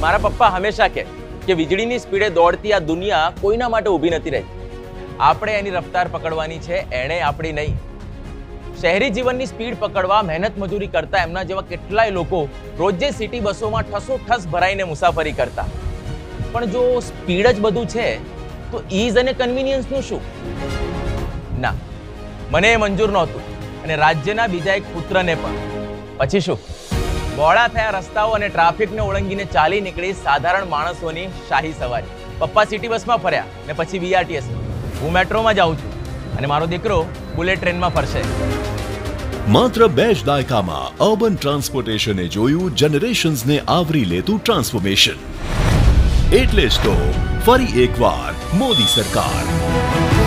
મારા પપ્પા હંમેશા કહે કે વીજળીની સ્પીડે દોડતી આ દુનિયા કોઈના માટે ઊભી નથી રહી. આપણે એની રફતાર પકડવાની છે, એણે આપણી નહીં. શહેરી જીવનની સ્પીડ પકડવા મહેનત મજૂરી કરતા એમના જેવા કેટલાય લોકો રોજે સિટી બસોમાં ઠસોઠસ ભરાઈને મુસાફરી કરતા. પણ જો સ્પીડ જ બધું છે તો ઈઝ અને કન્વીનિયન્સનું શું? ના, મને એ મંજૂર નહોતું અને રાજ્યના બીજા એક પુત્રને પણ. પછી શું? બોળા થયા રસ્તાઓ અને ટ્રાફિકને ઓળંગીને ચાલી નીકળી સાધારણ માણસોની શાહી સવારી. પપ્પા સિટી બસમાં ફર્યા ને પછી બીઆરટીએસ. હું મેટ્રોમાં જાઉં છું અને મારો દીકરો બુલેટ ટ્રેનમાં ફરશે. માત્ર 2 જ દાયકામાં અર્બન ટ્રાન્સપોર્ટેશને જોયું જનરેશન્સને આવરી લેતું ટ્રાન્સફોર્મેશન. એટલે જ તો ફરી એકવાર મોદી સરકાર.